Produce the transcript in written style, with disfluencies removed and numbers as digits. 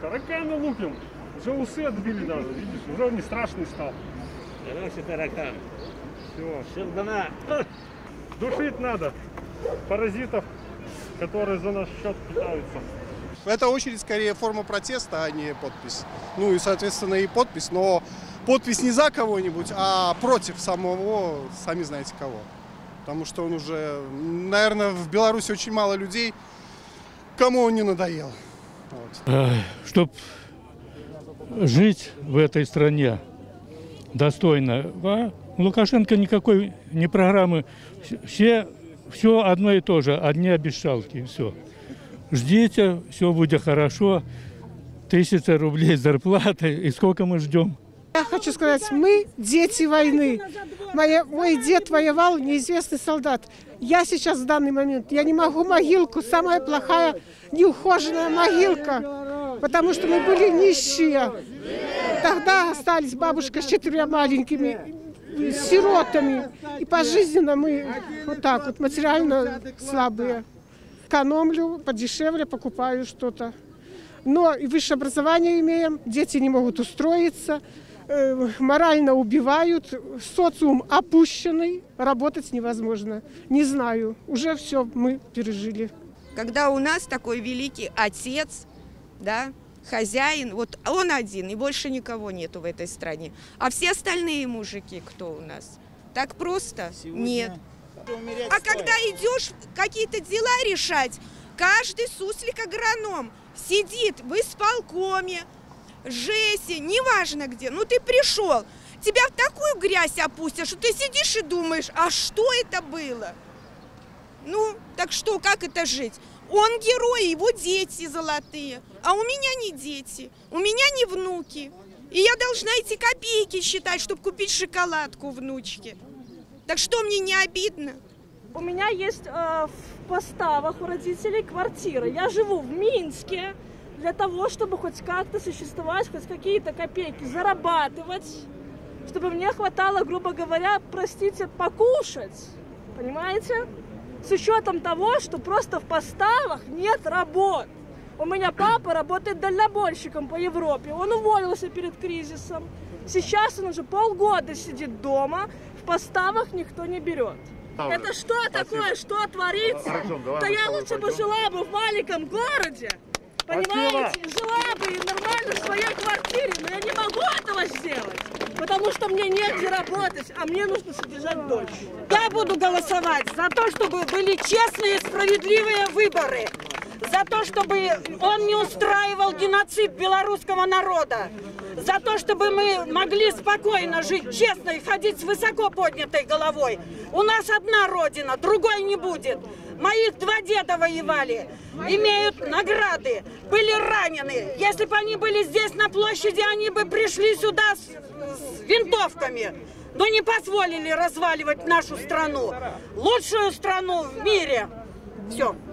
Тараканы лупим. Уже усы отбили даже, видишь, уже не страшный стал. Хороший таракан. Все. Шердана. Душить надо паразитов, которые за наш счет питаются. В этой очередь скорее форма протеста, а не подпись. Ну и, соответственно, и подпись, но подпись не за кого-нибудь, а против самого, сами знаете кого. Потому что он уже, наверное, в Беларуси очень мало людей, кому он не надоел. Вот. Чтоб жить в этой стране достойно, Лукашенко никакой не программы, все одно и то же, одни обещалки, все. Ждите, все будет хорошо, 1000 рублей зарплаты, и сколько мы ждем? Я хочу сказать, мы дети войны. Мой дед воевал, неизвестный солдат. Я сейчас в данный момент, я не могу могилку, самая плохая, неухоженная могилка, потому что мы были нищие. Тогда остались бабушка с 4 маленькими сиротами. И пожизненно мы вот так вот, материально слабые. Экономлю, подешевле покупаю что-то. Но и высшее образование имеем, дети не могут устроиться, морально убивают, социум опущенный, работать невозможно. Не знаю, уже все мы пережили. Когда у нас такой великий отец, да, хозяин, вот он один, и больше никого нету в этой стране. А все остальные мужики кто у нас? Так просто? Нет. А когда идешь какие-то дела решать, каждый суслик-агроном сидит в исполкоме, ЖЭСе, неважно где, ну ты пришел, тебя в такую грязь опустят, что ты сидишь и думаешь, а что это было? Ну, так что, как это жить? Он герой, его дети золотые, а у меня не дети, у меня не внуки. И я должна эти копейки считать, чтобы купить шоколадку внучке. Так что, мне не обидно? У меня есть в Поставах у родителей квартира. Я живу в Минске для того, чтобы хоть как-то существовать, хоть какие-то копейки зарабатывать, чтобы мне хватало, грубо говоря, простите, покушать. Понимаете? С учетом того, что просто в Поставах нет работ. У меня папа работает дальнобойщиком по Европе. Он уволился перед кризисом. Сейчас он уже полгода сидит дома. В Поставах никто не берет. Это что такое? Что творится? Да я лучше бы жила бы в маленьком городе. Понимаете? Жила бы и нормально в своей квартире. Но я не могу этого сделать. Потому что мне негде работать, а мне нужно содержать дочь. Я буду голосовать за то, чтобы были честные и справедливые выборы. За то, чтобы он не устраивал геноцид белорусского народа. За то, чтобы мы могли спокойно жить, честно и ходить с высоко поднятой головой. У нас одна родина, другой не будет. Моих 2 деда воевали, имеют награды, были ранены. Если бы они были здесь на площади, они бы пришли сюда с винтовками. Но не позволили разваливать нашу страну. Лучшую страну в мире. Все.